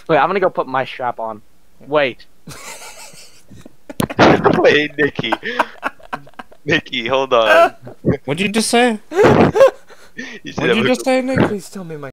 Wait, I'm gonna go put my strap on. Wait. Wait, Nickie. Nickie, hold on. What'd you just say? You said What'd you just say, Nick? Please tell me my